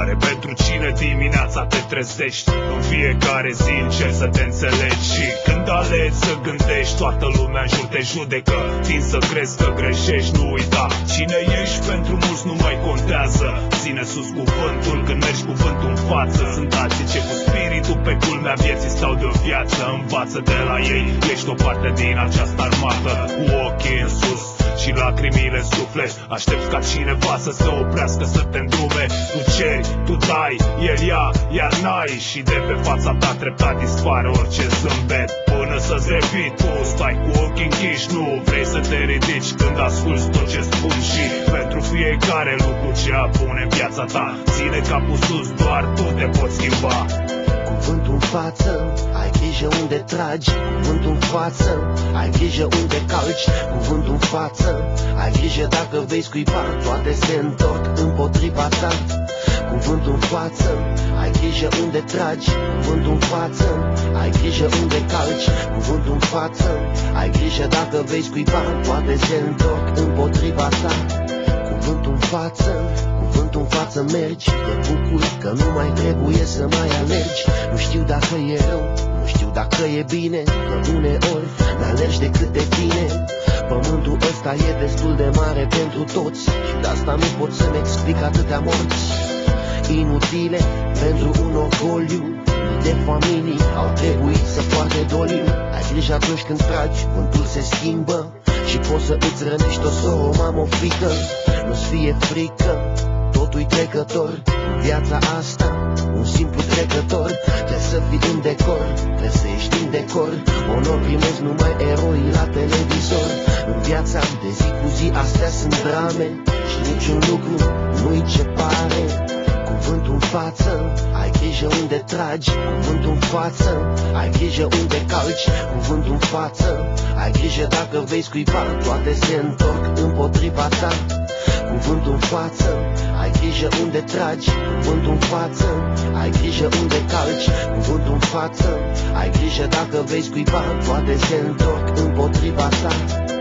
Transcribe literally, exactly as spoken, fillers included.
întrebare: pentru cine dimineața te trezești? În fiecare zi încerci să te înțelegi și când alegi să gândești, toată lumea în jur te judecă. Tin să crezi că greșești, nu uita cine ești, pentru mulți nu mai contează. Ține sus cuvântul când mergi cuvântul în față. Sunt alții ce cu spiritul pe culmea vieții stau de o viață. Învață de la ei, ești o parte din această armată. Cu ochii în sus și lacrimile în suflet, aștepți ca cineva să se oprească, să te îndrume. Tu ceri, tu dai, el ia, iar n-ai. Și de pe fața ta treptat dispare orice zâmbet. Până să-ți revii, tu stai cu ochii închiși. Nu vrei să te ridici când asculți tot ce spun. Și pentru fiecare lucru ce apune în viața ta, ține capul sus, doar tu te poți schimba. Cuvântul în față, ai grijă unde tragi. Cuvântul în față, ai grijă unde calci. Cuvântul în față, ai grijă dacă vei scuipa, toate se întorc împotriva ta. Cuvântul în față, ai grijă unde tragi. Cuvântul în față, ai grijă unde calci. Cuvântul în față, ai grijă dacă vei scuipa, toate se întorc împotriva ta. Cuvântul în față, cuvântul în față mergi. Te bucuri că nu mai trebuie să mai alergi. Nu știu dacă e rău, nu știu dacă e bine, că uneori n-alergi decât de tine. Pământul ăsta e destul de mare pentru toți și de asta nu pot să-mi explic atâtea morți inutile pentru un orgoliu. Mii de familii au trebuit să poarte doliu. Ai grijă atunci când tragi, vântul se schimbă și poți să îți rănești o soră, o mamă, o fiică. Nu-ți fie frică, totul-i trecător. În viața asta, un simplu trecător. Trebuie să fii în decor, trebuie să ești în decor. Onor primezi numai eroi la televizor. În viața de zi cu zi astea sunt drame și niciun lucru nu-i ce pare. Cuvântul în față, ai grijă unde tragi. Cuvântul în față, ai grijă unde calci. Cuvântul în față, ai grijă dacă vei scuipa, toate se întorc împotriva ta. Cuvântul în față, ai grijă unde tragi. Cuvântul în față, ai grijă unde calci. Cuvântul în față, ai grijă dacă vei scuipa, toate se întorc împotriva ta.